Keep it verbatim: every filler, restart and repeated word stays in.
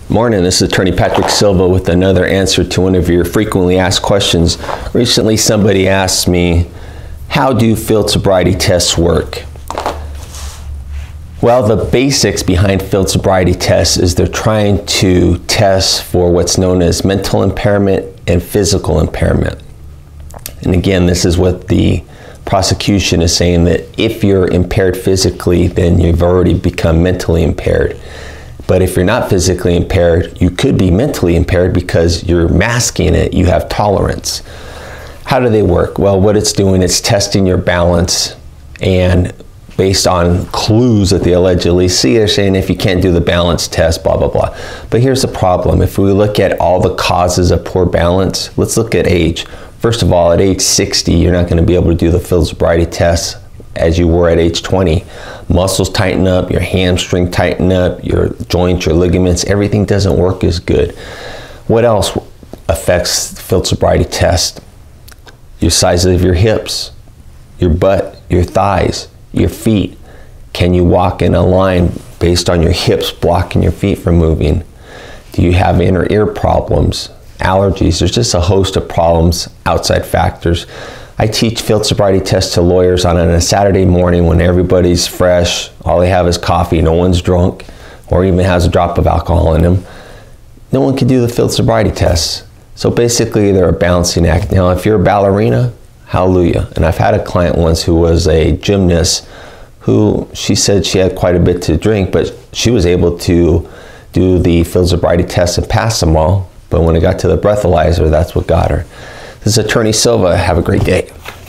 Morning, this is Attorney Patrick Silva with another answer to one of your frequently asked questions. Recently somebody asked me, how do field sobriety tests work? Well, the basics behind field sobriety tests is they're trying to test for what's known as mental impairment and physical impairment. And again, this is what the prosecution is saying, that if you're impaired physically, then you've already become mentally impaired. But if you're not physically impaired, you could be mentally impaired because you're masking it, you have tolerance. How do they work? Well, what it's doing is testing your balance, and based on clues that they allegedly see, they're saying if you can't do the balance test, blah, blah, blah. But here's the problem. If we look at all the causes of poor balance, let's look at age. First of all, at age sixty, you're not going to be able to do the field sobriety test as you were at age twenty. Muscles tighten up, your hamstring tighten up, your joints, your ligaments, everything doesn't work as good. What else affects the field sobriety test? Your size of your hips, your butt, your thighs, your feet. Can you walk in a line based on your hips blocking your feet from moving? Do you have inner ear problems, allergies? There's just a host of problems, outside factors. I teach field sobriety tests to lawyers on a Saturday morning when everybody's fresh, all they have is coffee, no one's drunk, or even has a drop of alcohol in them. No one can do the field sobriety tests. So basically they're a balancing act. Now if you're a ballerina, hallelujah. And I've had a client once who was a gymnast who, she said she had quite a bit to drink, but she was able to do the field sobriety tests and pass them all. But when it got to the breathalyzer, that's what got her. This is Attorney Silva. Have a great day.